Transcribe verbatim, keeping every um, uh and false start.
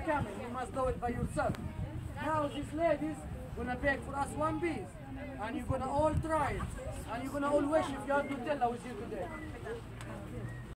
camel. You must do it by yourself. Now these ladies gonna beg for us one piece, and you're gonna all try it, and you're gonna all wish if you had Nutella with you today.